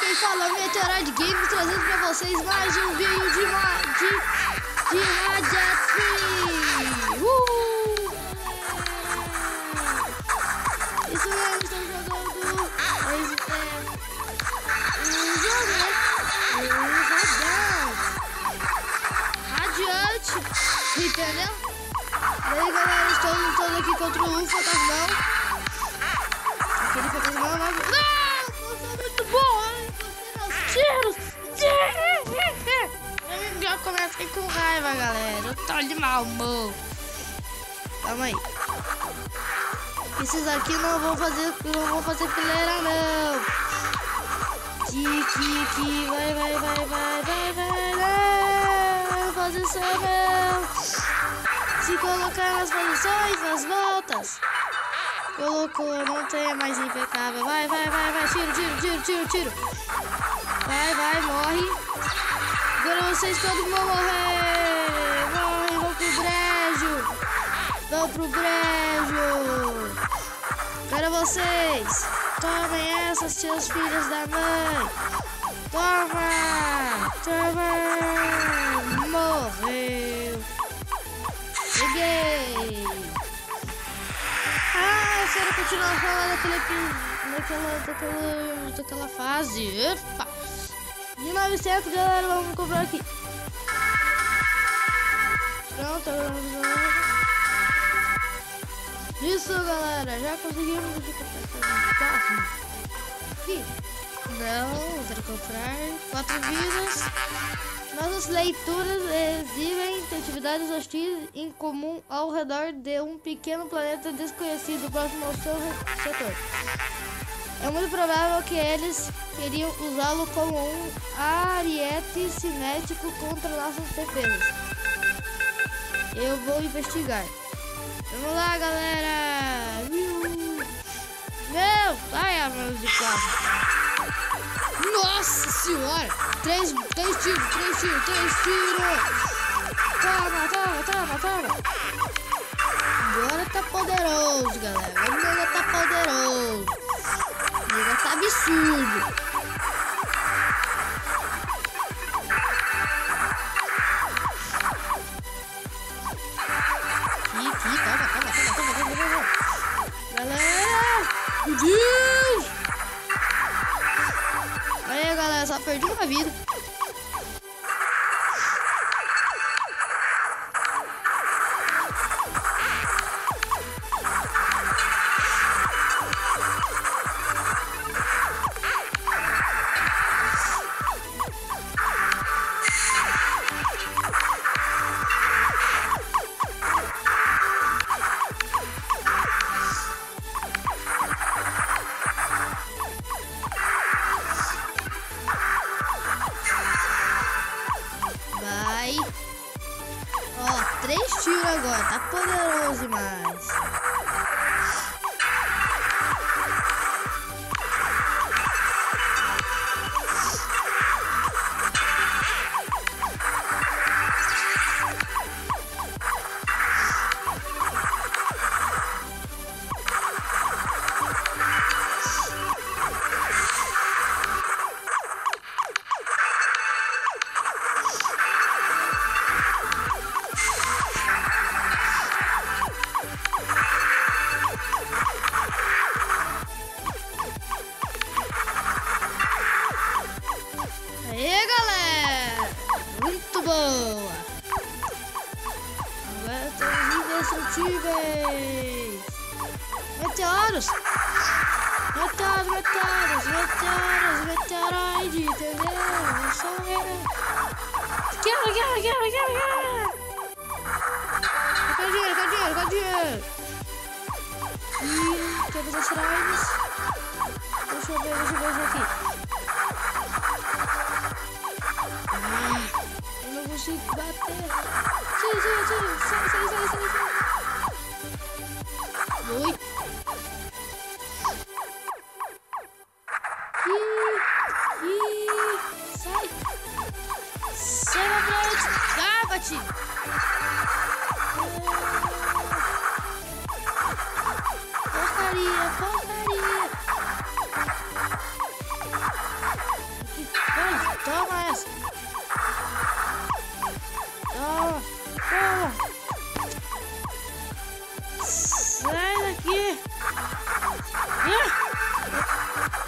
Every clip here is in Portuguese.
quem fala é Meteoroid Games, trazendo pra vocês mais um vídeo de Radiatree. Isso mesmo, estamos jogando um jogo, né? Radiante, entendeu? E aí, galera, estou lutando aqui contra o fantasmão. Aquele fantasmão lá. Muito bom, hein? Tiros! Eu já comecei com raiva, galera. Eu tô de mau humor. Calma aí. Esses aqui não vão fazer fileira, não. Aqui, vai. Não, posição não. Se colocar nas posições, nas voltas. Colocou, não tem mais impecável. Vai. Tiro. Vai, morre. Agora vocês todos vão morrer. Vão pro brejo. Agora vocês. Tomem essas, seus filhos da mãe. Toma. Morreu. Peguei. Eu quero continuar falando daquela fase. Opa! 1900, galera, vamos comprar aqui. Pronto. Isso, galera, já conseguimos próximo. Aqui. Não, quero comprar 4 vidas. Nossas leituras exibem atividades hostis em comum ao redor de um pequeno planeta desconhecido próximo ao seu setor. É muito provável que eles queriam usá-lo como um ariete cinético contra nossas defesas. Eu vou investigar. Vamos lá, galera! Meu! Sai a mão de plástico! Nossa senhora! 3 tiros! Toma! Agora tá poderoso, galera! Agora tá poderoso! Agora tá absurdo! Aqui, toma! Galera! Meu Deus! Aí, galera, só perdi uma vida. Ó, 3 tiros agora, tá poderoso demais. Aê, galera! Muito boa! Agora estamos indestrutíveis! Meteoros, meteoroide, entendeu? Não sou eu! Quebra! Cadê dinheiro? Ih, temos as traides. Deixa eu ver aqui. Eu não consigo bater. Tira. Sai. Oi. Sai. Sai na frente. Ah, bati. Porcaria.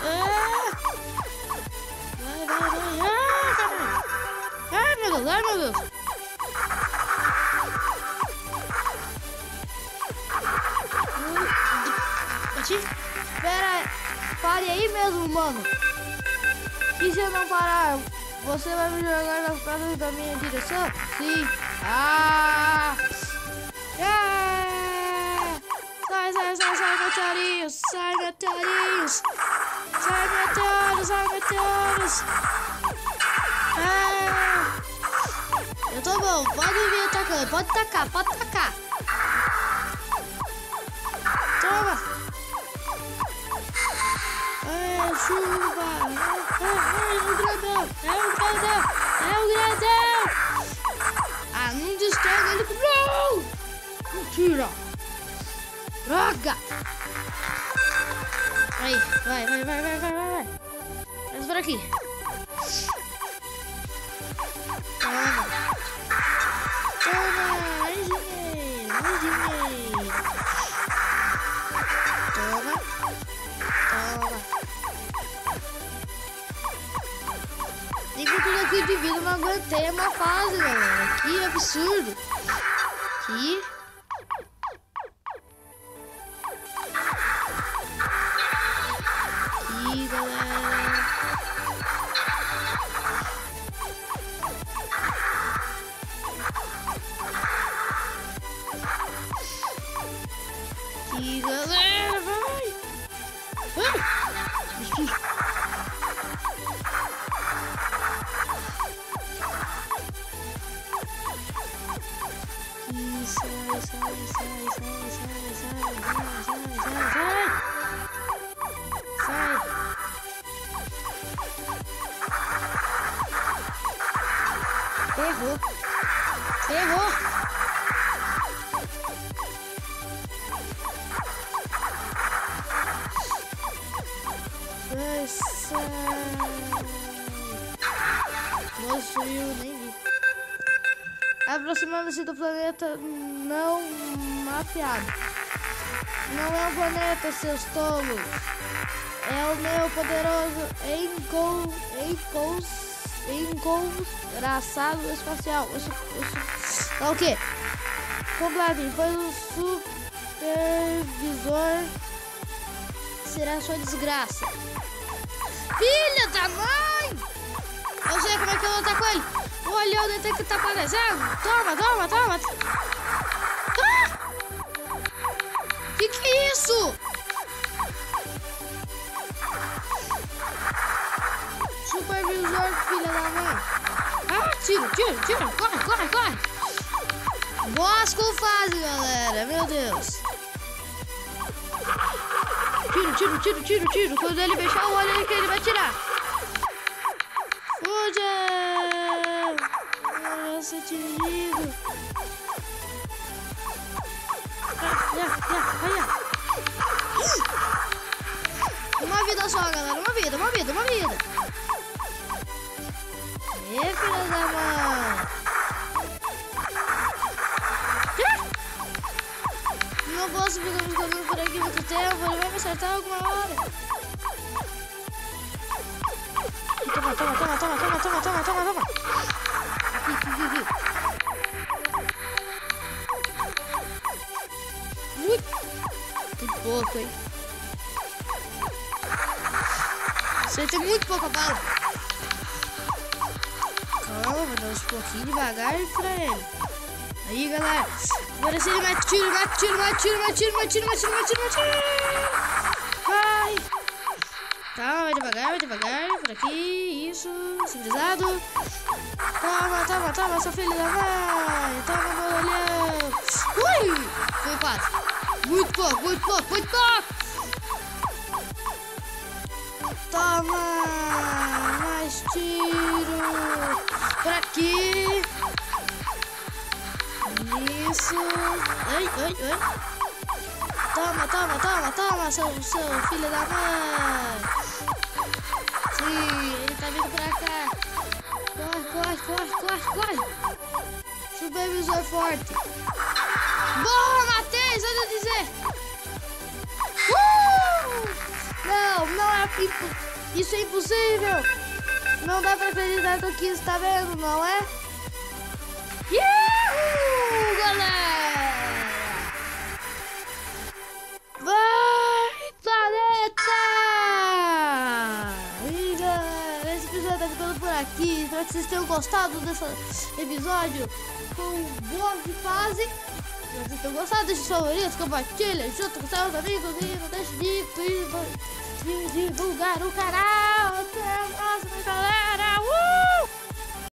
Vai, vai, vai. Ah, caralho. Ai, meu Deus, ai, meu Deus. Bati. Pera aí. Pare aí mesmo, mano. E se eu não parar, você vai me jogar nas casas da minha direção? Sim. Ah! Ah! Sai, sai, sai, sai, meteorinhos! Sai, meteorinhos! Sai, meteoros, sai, meteoros! Ah! Eu tô bom, pode vir atacando, pode tacar, pode tacar! Toma! É chuva! É o grandão! É o grandão! É o grandão! Ah, não destrói ele! Não! Mentira! Droga! Aí, vai, vai, vai, vai, vai, vai! Mas por aqui! Toma! Toma! Mais dinheiro! Mais dinheiro! Toma! Toma! E com tudo aqui de vida eu não aguentei uma fase, galera. Que absurdo. Aqui. Aqui, galera. Aqui, galera. Vai. Ai. Isso. Sai, sai, sai, sai, sai, sai, sai, sai. Sai. Ferrou. Ferrou. Sai, sai. Nossa, eu nem vi. Aproximando-se do planeta não mapeado. Não é um planeta, seus tolos. É o meu poderoso encouraçado espacial. O quê? Completem, pois o supervisor será sua desgraça. Filha da mãe! Eu sei como é que eu vou lutar com ele. Olha onde tem que tá aparecendo. Toma, toma, toma. Ah! Que é isso? Supervisor, filha da mãe. Ah, tira, tira, tira. Corre, corre, corre. Boas com fase, galera. Meu Deus. Tiro, tiro, tiro, tiro, tiro. Quando ele fechar o olho, que ele vai tirar. Fuja! Nossa, te ligo. Uma vida só, galera. Uma vida, uma vida, uma vida. E filha da mãe. Não posso ficar me escondendo por aqui muito tempo. Ele vai me acertar alguma hora. Toma, toma, toma, toma, toma, toma, toma, toma, toma. Aqui. Ui. Muito pouco, hein? Você tem muito pouca bala. Calma, vou dar uns pouquinhos devagar pra ele. Aí, galera. Agora se ele mete tiro, mete tiro, mete tiro, mete tiro, mete tiro, mete tiro, mete tiro, mete tiro. Vai. Calma, vai devagar, por aqui, isso, civilizado. Toma, toma, toma, seu filho da mãe. Toma, meu olhão. Ui, foi empate. Muito pouco, muito pouco, muito pouco. Toma, mais tiro. Por aqui. Isso. Ai, ai, ai. Toma, toma, toma, toma, seu filho da mãe. Sim, ele tá vindo pra cá. Corre, corre, corre, corre, corre. Supervisor forte. Boa, matei, só de dizer. Não, não é Isso é impossível! Não dá pra acreditar no que está vendo, não é? Uhul, galera! Vai, planeta! E galera, esse episódio tá ficando por aqui. Espero que vocês tenham gostado desse episódio com boas de fase. Se vocês tenham gostado, deixe seus favoritos, compartilha junto com seus amigos e não deixe de divulgar o canal. Até a próxima, galera!